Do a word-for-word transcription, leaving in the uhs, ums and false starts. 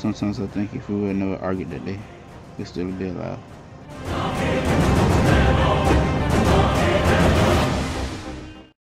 Sometimes I think if we would never argued that day, we'd still be alive.